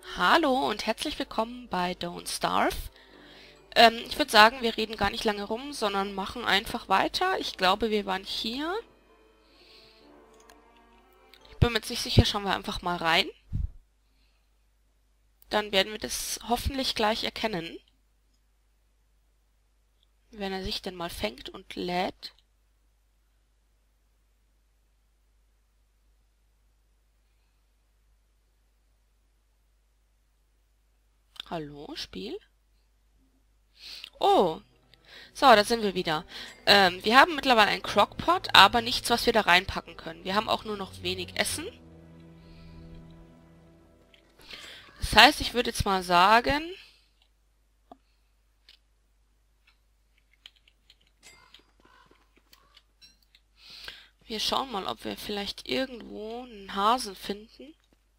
Hallo und herzlich willkommen bei Don't Starve. Ich würde sagen, wir reden gar nicht lange rum, sondern machen einfach weiter. Ich glaube, wir waren hier. Ich bin mir jetzt nicht sicher, schauen wir einfach mal rein. Dann werden wir das hoffentlich gleich erkennen. Wenn er sich denn mal fängt und lädt. Hallo, Spiel? Oh, so, da sind wir wieder. Wir haben mittlerweile einen Crockpot, aber nichts, was wir da reinpacken können. Wir haben auch nur noch wenig Essen. Das heißt, ich würde jetzt mal sagen, wir schauen mal, ob wir vielleicht irgendwo einen Hasen finden,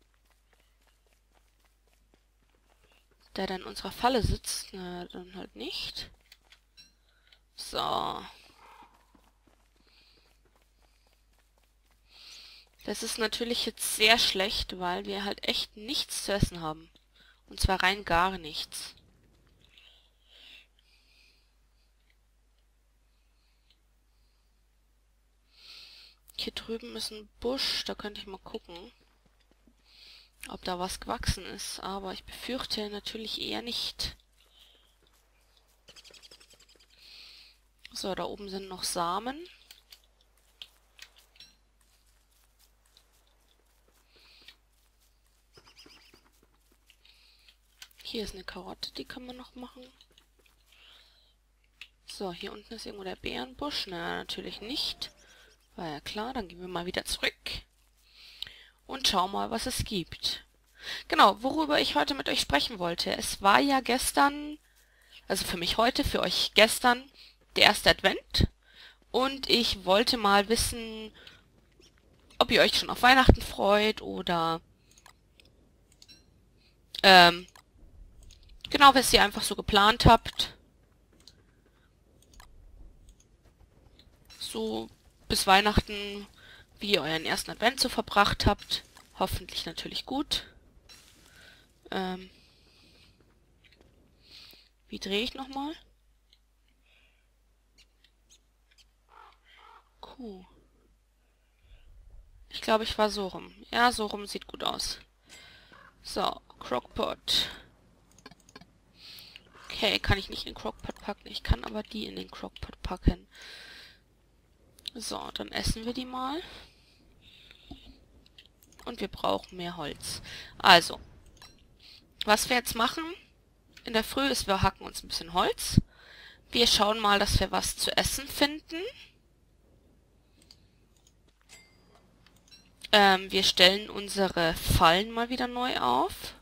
der dann in unserer Falle sitzt. Na, dann halt nicht. So. Das ist natürlich jetzt sehr schlecht, weil wir halt echt nichts zu essen haben. Und zwar rein gar nichts. Hier drüben ist ein Busch, da könnte ich mal gucken, ob da was gewachsen ist. Aber ich befürchte natürlich eher nicht. So, da oben sind noch Samen. Hier ist eine Karotte, die kann man noch machen. So, hier unten ist irgendwo der Beerenbusch. Na, natürlich nicht. War ja klar, dann gehen wir mal wieder zurück. Und schauen mal, was es gibt. Genau, worüber ich heute mit euch sprechen wollte. Es war ja gestern, also für mich heute, für euch gestern, der erste Advent. Und ich wollte mal wissen, ob ihr euch schon auf Weihnachten freut oder genau, was ihr einfach so geplant habt. So bis Weihnachten, wie ihr euren ersten Advent so verbracht habt. Hoffentlich natürlich gut. Wie drehe ich nochmal? Kuh. Ich glaube, ich war so rum. Ja, so rum sieht gut aus. So, Crockpot. Okay, kann ich nicht in den Crockpot packen. Ich kann aber die in den Crockpot packen. So, dann essen wir die mal. Und wir brauchen mehr Holz. Also, was wir jetzt machen in der Früh ist, wir hacken uns ein bisschen Holz. Wir schauen mal, dass wir was zu essen finden. Wir stellen unsere Fallen mal wieder neu auf.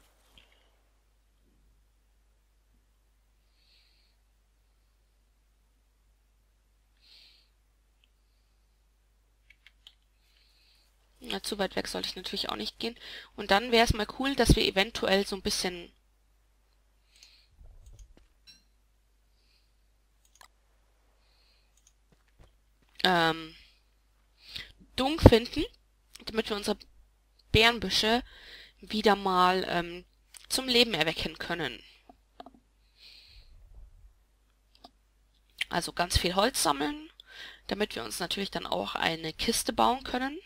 Ja, zu weit weg sollte ich natürlich auch nicht gehen. Und dann wäre es mal cool, dass wir eventuell so ein bisschen Dung finden, damit wir unsere Beerenbüsche wieder mal zum Leben erwecken können. Also ganz viel Holz sammeln, damit wir uns natürlich dann auch eine Kiste bauen können.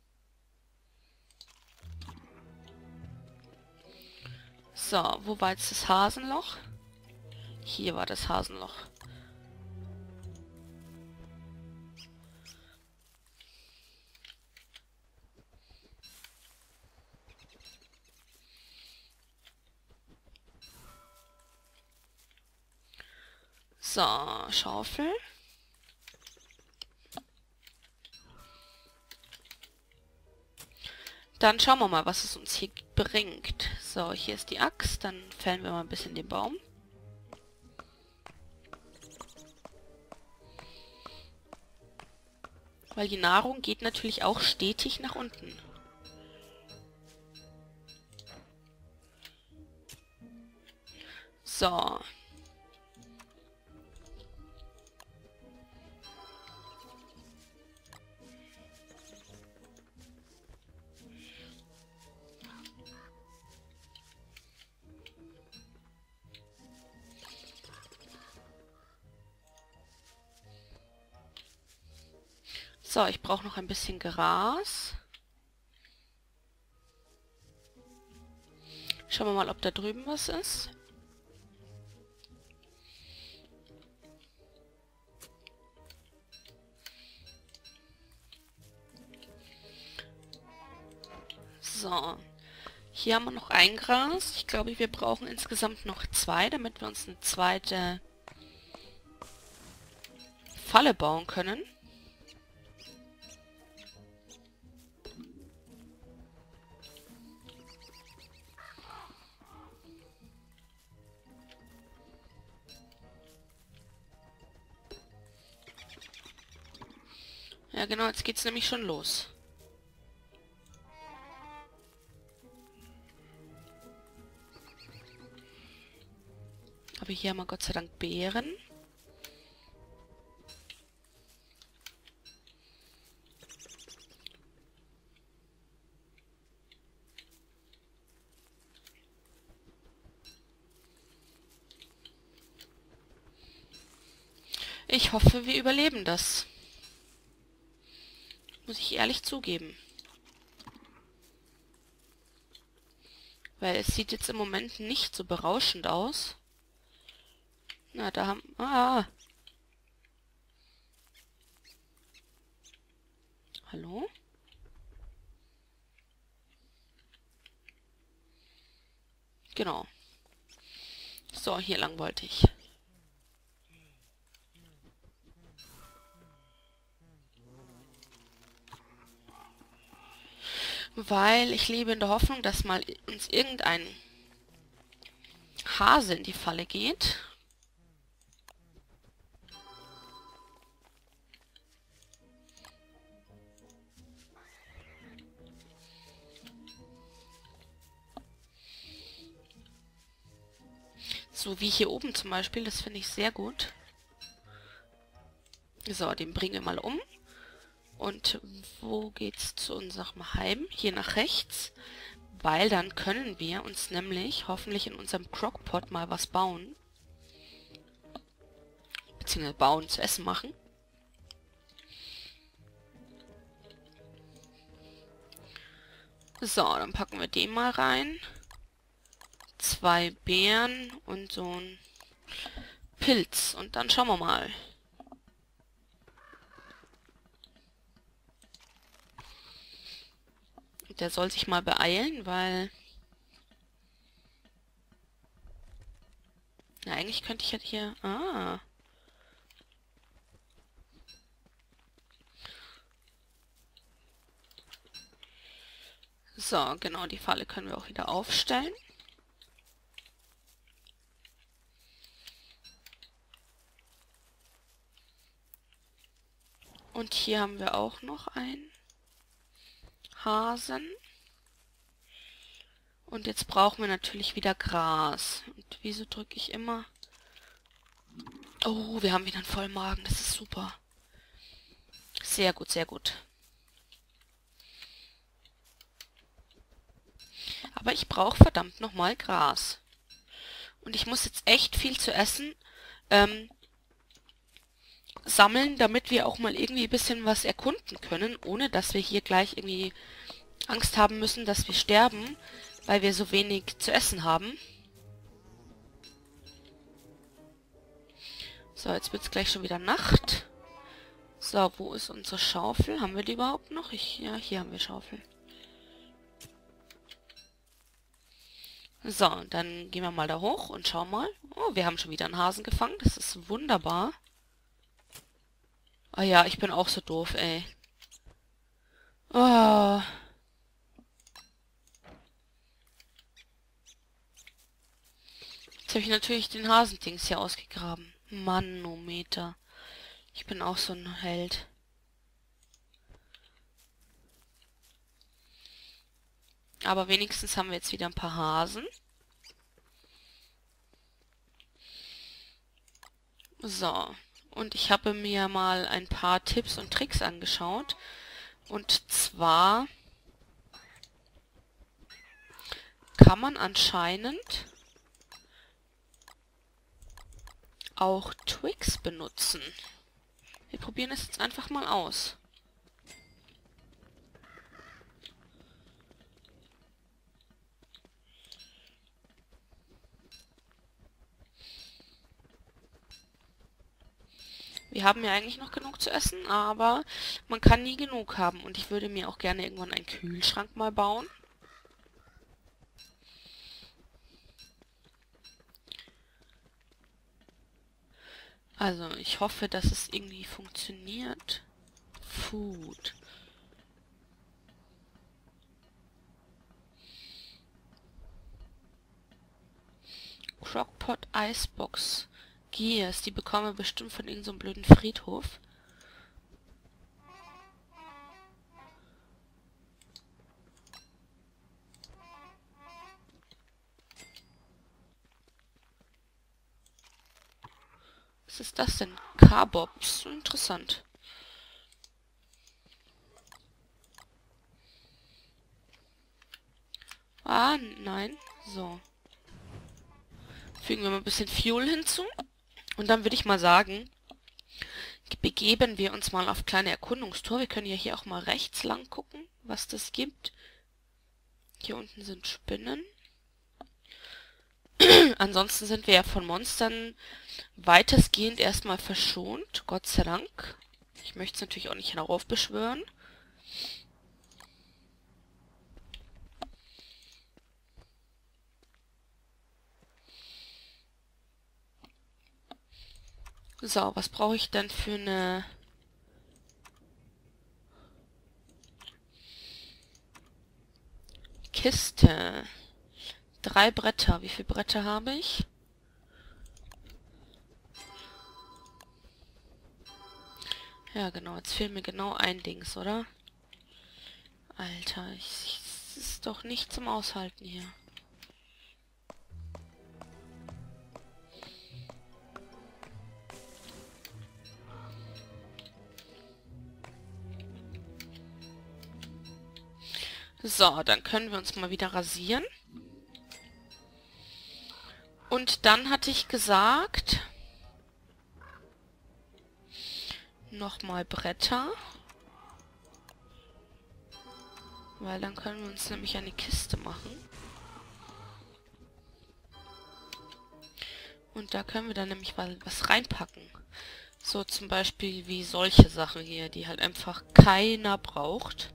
So, wo war jetzt das Hasenloch? Hier war das Hasenloch. So, Schaufel. Dann schauen wir mal, was es uns hier bringt. So, hier ist die Axt. Dann fällen wir mal ein bisschen den Baum. Weil die Nahrung geht natürlich auch stetig nach unten. So. So, ich brauche noch ein bisschen Gras. Schauen wir mal, ob da drüben was ist. So. Hier haben wir noch ein Gras. Ich glaube, wir brauchen insgesamt noch 2, damit wir uns eine zweite Falle bauen können. Ja genau, jetzt geht's nämlich schon los. Aber hier haben wir Gott sei Dank Beeren. Ich hoffe, wir überleben das. Muss ich ehrlich zugeben. Weil es sieht jetzt im Moment nicht so berauschend aus. Na, da haben... Ah! Hallo? Genau. So, hier lang wollte ich. Weil ich lebe in der Hoffnung, dass mal uns irgendein Hase in die Falle geht. So wie hier oben zum Beispiel, das finde ich sehr gut. So, den bringen wir mal um. Und wo geht's zu unserem Heim? Hier nach rechts. Weil dann können wir uns nämlich hoffentlich in unserem Crockpot mal was bauen. Beziehungsweise bauen, zu essen machen. So, dann packen wir den mal rein. 2 Beeren und so ein Pilz. Und dann schauen wir mal. Der soll sich mal beeilen, weil... Na, eigentlich könnte ich ja hier... Ah. So, genau, die Falle können wir auch wieder aufstellen. Und hier haben wir auch noch einen Hasen. Und jetzt brauchen wir natürlich wieder Gras. Und wieso drücke ich immer... Oh, wir haben wieder einen vollen Magen. Das ist super. Sehr gut, sehr gut. Aber ich brauche verdammt nochmal Gras. Und ich muss jetzt echt viel zu essen sammeln, damit wir auch mal irgendwie ein bisschen was erkunden können, ohne dass wir hier gleich irgendwie Angst haben müssen, dass wir sterben, weil wir so wenig zu essen haben. So, jetzt wird es gleich schon wieder Nacht. So, wo ist unsere Schaufel? Haben wir die überhaupt noch? Ja, hier haben wir Schaufel. So, dann gehen wir mal da hoch und schauen mal. Oh, wir haben schon wieder einen Hasen gefangen. Das ist wunderbar. Ah ja, ich bin auch so doof, ey. Oh. Jetzt habe ich natürlich den Hasendings hier ausgegraben. Manometer. Ich bin auch so ein Held. Aber wenigstens haben wir jetzt wieder ein paar Hasen. So. Und ich habe mir mal ein paar Tipps und Tricks angeschaut. Und zwar kann man anscheinend auch Twigs benutzen. Wir probieren es jetzt einfach mal aus. Wir haben ja eigentlich noch genug zu essen, aber man kann nie genug haben. Und ich würde mir auch gerne irgendwann einen Kühlschrank mal bauen. Also, ich hoffe, dass es irgendwie funktioniert. Food. Crockpot Icebox. Gears, die bekommen wir bestimmt von irgendeinem so blöden Friedhof. Was ist das denn? Carbobs. So interessant. Ah, nein. So. Fügen wir mal ein bisschen Fuel hinzu. Und dann würde ich mal sagen, begeben wir uns mal auf kleine Erkundungstour. Wir können ja hier auch mal rechts lang gucken, was das gibt. Hier unten sind Spinnen. Ansonsten sind wir ja von Monstern weitestgehend erstmal verschont. Gott sei Dank. Ich möchte es natürlich auch nicht heraufbeschwören. So, was brauche ich denn für eine... Kiste? 3 Bretter. Wie viele Bretter habe ich? Ja, genau. Jetzt fehlt mir genau ein Dings, oder? Alter, es ist doch nicht zum Aushalten hier. So, dann können wir uns mal wieder rasieren. Und dann hatte ich gesagt... Nochmal Bretter. Weil dann können wir uns nämlich eine Kiste machen. Und da können wir dann nämlich was reinpacken. So zum Beispiel wie solche Sachen hier, die halt einfach keiner braucht.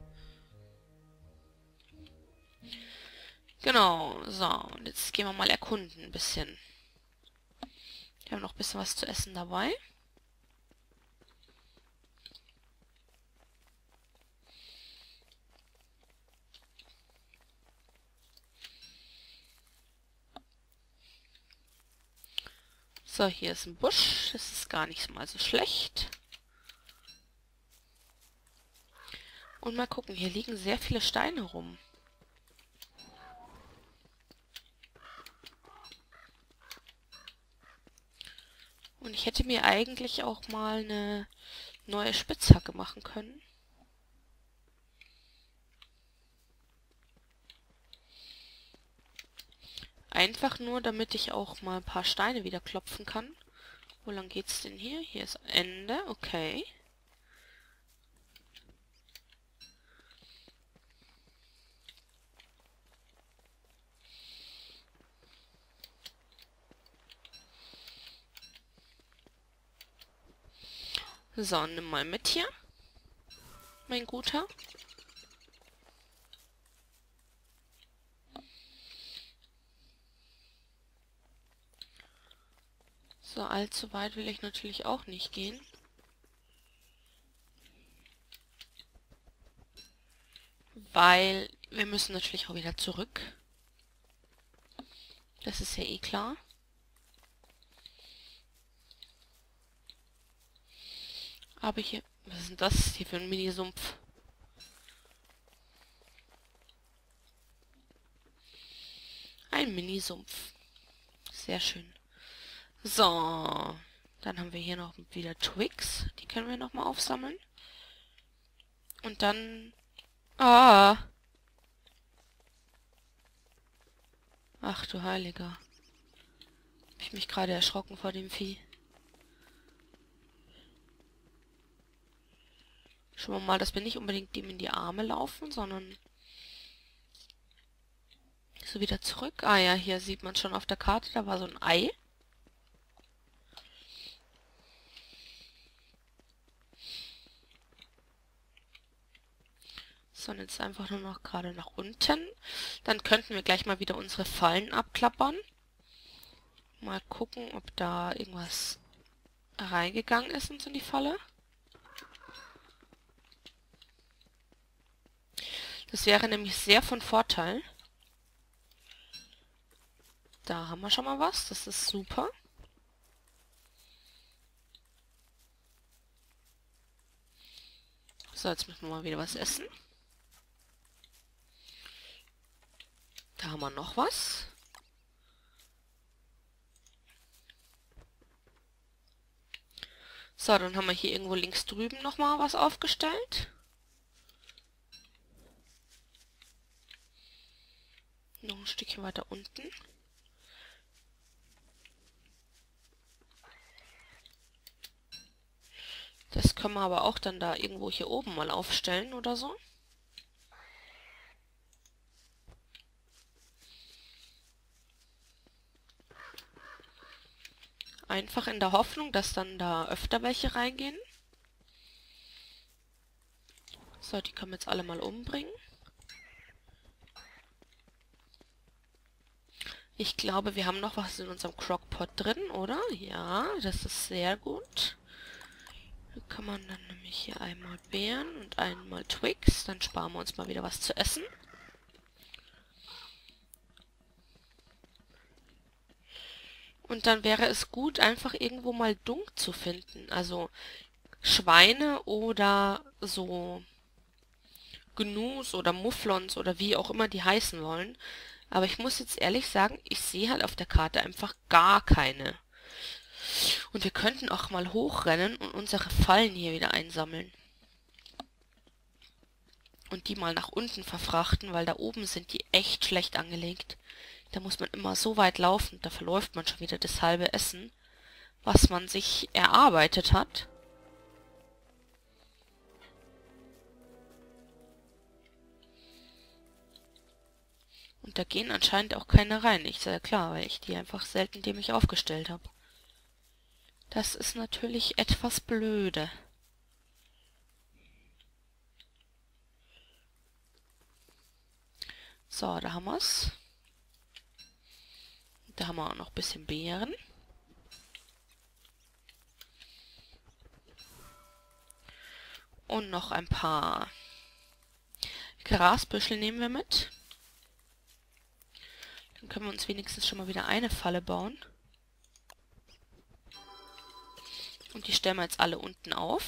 Genau, so. Und jetzt gehen wir mal erkunden ein bisschen. Wir haben noch ein bisschen was zu essen dabei. So, hier ist ein Busch. Das ist gar nicht mal so schlecht. Und mal gucken, hier liegen sehr viele Steine rum. Und ich hätte mir eigentlich auch mal eine neue Spitzhacke machen können. Einfach nur, damit ich auch mal ein paar Steine wieder klopfen kann. Wo lang geht's denn hier? Hier ist Ende, okay. So, nimm mal mit hier, mein Guter. So, allzu weit will ich natürlich auch nicht gehen. Weil wir müssen natürlich auch wieder zurück. Das ist ja eh klar. Aber hier... Was ist denn das hier für ein Minisumpf? Ein Minisumpf. Sehr schön. So. Dann haben wir hier noch wieder Twigs. Die können wir nochmal aufsammeln. Und dann... Ah! Ach du Heiliger. Hab ich mich gerade erschrocken vor dem Vieh. Schauen wir mal, dass wir nicht unbedingt dem in die Arme laufen, sondern so wieder zurück. Ah ja, hier sieht man schon auf der Karte, da war so ein Ei. So, und jetzt einfach nur noch gerade nach unten. Dann könnten wir gleich mal wieder unsere Fallen abklappern. Mal gucken, ob da irgendwas reingegangen ist in die Falle. Das wäre nämlich sehr von Vorteil. Da haben wir schon mal was. Das ist super. So, jetzt müssen wir mal wieder was essen. Da haben wir noch was. So, dann haben wir hier irgendwo links drüben nochmal was aufgestellt. Noch ein Stückchen weiter unten. Das können wir aber auch dann da irgendwo hier oben mal aufstellen oder so. Einfach in der Hoffnung, dass dann da öfter welche reingehen. So, die können wir jetzt alle mal umbringen. Ich glaube, wir haben noch was in unserem Crockpot drin, oder? Ja, das ist sehr gut. Da kann man dann nämlich hier einmal Beeren und einmal Twix. Dann sparen wir uns mal wieder was zu essen. Und dann wäre es gut, einfach irgendwo mal Dung zu finden. Also Schweine oder so Gnus oder Mufflons oder wie auch immer die heißen wollen. Aber ich muss jetzt ehrlich sagen, ich sehe halt auf der Karte einfach gar keine. Und wir könnten auch mal hochrennen und unsere Fallen hier wieder einsammeln. Und die mal nach unten verfrachten, weil da oben sind die echt schlecht angelegt. Da muss man immer so weit laufen, da verläuft man schon wieder das halbe Essen, was man sich erarbeitet hat. Und da gehen anscheinend auch keine rein. Ich sage klar, weil ich die einfach selten dämlich aufgestellt habe. Das ist natürlich etwas blöde. So, da haben wir es. Da haben wir auch noch ein bisschen Beeren. Und noch ein paar Grasbüschel nehmen wir mit. Dann können wir uns wenigstens schon mal wieder eine Falle bauen. Und die stellen wir jetzt alle unten auf.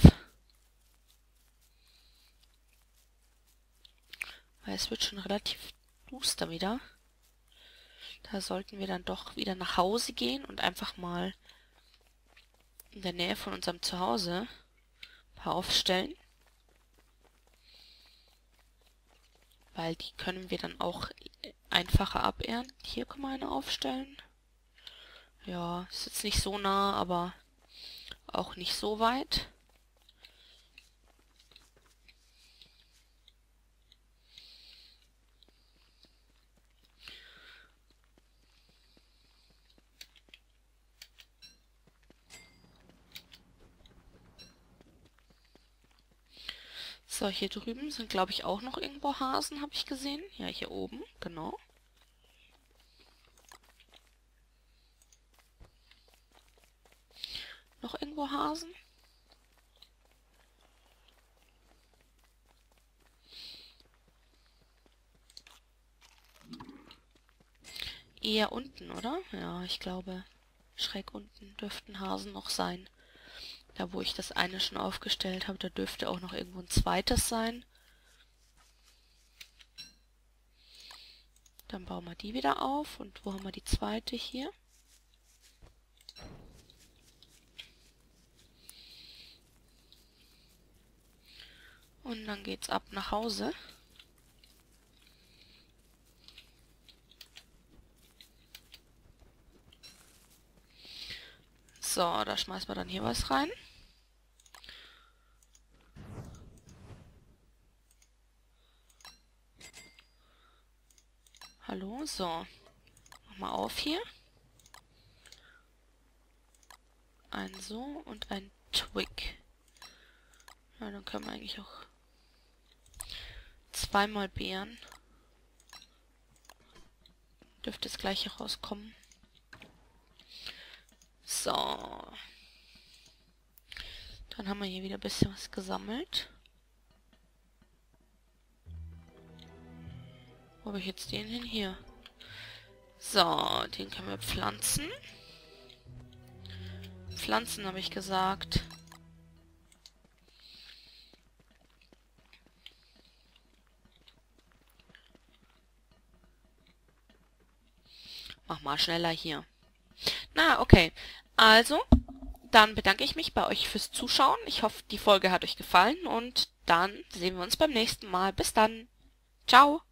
Weil es wird schon relativ duster wieder. Da sollten wir dann doch wieder nach Hause gehen und einfach mal in der Nähe von unserem Zuhause ein paar aufstellen. Weil die können wir dann auch einfacher abernten. Hier kann man eine aufstellen. Ja, ist jetzt nicht so nah, aber auch nicht so weit. So, hier drüben sind, glaube ich, auch noch irgendwo Hasen, habe ich gesehen. Ja, hier oben, genau. Noch irgendwo Hasen? Eher unten, oder? Ja, ich glaube, schräg unten dürften Hasen noch sein. Da, wo ich das eine schon aufgestellt habe, da dürfte auch noch irgendwo ein zweites sein. Dann bauen wir die wieder auf. Und wo haben wir die zweite? Hier. Und dann geht's ab nach Hause. So, da schmeißen wir dann hier was rein. Hallo, so. Mach mal auf hier. Ein so und ein Twig. Ja, dann können wir eigentlich auch Zweimal Beeren. Dürfte das gleiche rauskommen. So. Dann haben wir hier wieder ein bisschen was gesammelt. Wo habe ich jetzt den hin? Hier. So, den können wir pflanzen. Pflanzen habe ich gesagt. Mach mal schneller hier. Na, okay. Also, dann bedanke ich mich bei euch fürs Zuschauen. Ich hoffe, die Folge hat euch gefallen und dann sehen wir uns beim nächsten Mal. Bis dann. Ciao.